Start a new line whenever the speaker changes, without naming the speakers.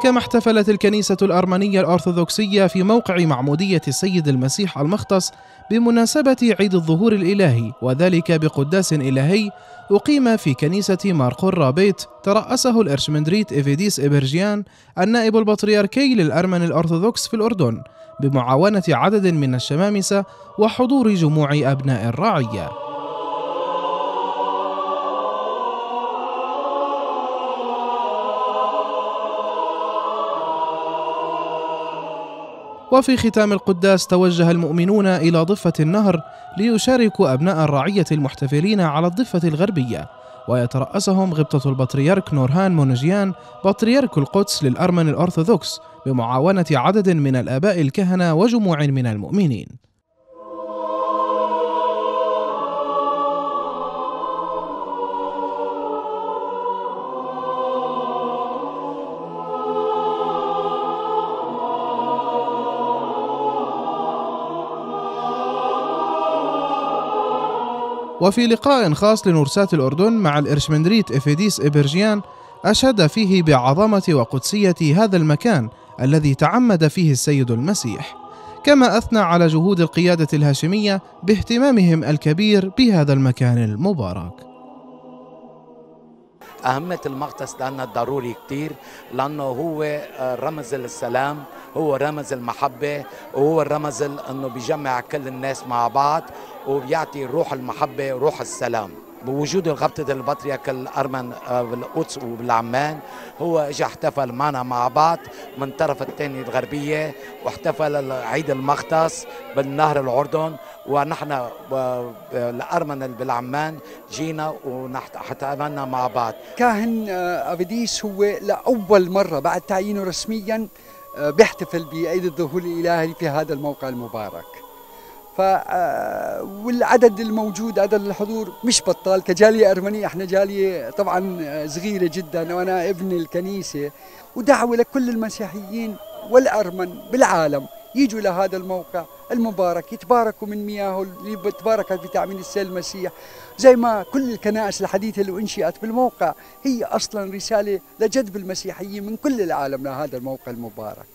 كما احتفلت الكنيسة الأرمنية الأرثوذكسية في موقع معمودية السيد المسيح المختص بمناسبة عيد الظهور الإلهي، وذلك بقداس إلهي أقيم في كنيسة مارقورا بيت ترأسه الإرشمندريت إفيديس إبرجيان النائب البطريركي للأرمن الأرثوذكس في الأردن، بمعاونة عدد من الشمامسة وحضور جموع أبناء الرعية. وفي ختام القداس توجه المؤمنون إلى ضفة النهر ليشاركوا أبناء الرعية المحتفلين على الضفة الغربية، ويترأسهم غبطة البطريرك نورهان مونجيان بطريرك القدس للأرمن الأرثوذكس بمعاونة عدد من الآباء الكهنة وجموع من المؤمنين. وفي لقاء خاص لنورسات الأردن مع الإرشمندريت إفيديس إبرجيان أشاد فيه بعظمة وقدسية هذا المكان الذي تعمد فيه السيد المسيح، كما أثنى على جهود القيادة الهاشمية باهتمامهم الكبير بهذا المكان المبارك.
أهمية المقدس لأنه ضروري كتير، لأنه هو رمز السلام، هو رمز المحبة، وهو الرمز أنه بيجمع كل الناس مع بعض وبيعطي روح المحبة وروح السلام. بوجود غبطة البطريرك الأرمن بالقدس وبالعمان، هو اجى احتفل معنا مع بعض من طرف الثاني الغربية، واحتفل عيد المختص بالنهر الأردن، ونحن الأرمن بالعمان جينا واحتفلنا مع بعض.
كاهن أفيديس هو لأول مرة بعد تعيينه رسميا بيحتفل بعيد الظهور الإلهي في هذا الموقع المبارك. والعدد الموجود، عدد الحضور مش بطال. كجالية أرمنية احنا جالية طبعا صغيرة جدا، وانا ابن الكنيسة، ودعوة لكل المسيحيين والأرمن بالعالم يجوا لهذا الموقع المبارك يتباركوا من مياهه اللي تباركت بتعميد السيد المسيح، زي ما كل الكنائس الحديثة اللي انشئت بالموقع هي اصلا رسالة لجذب المسيحيين من كل العالم لهذا الموقع المبارك.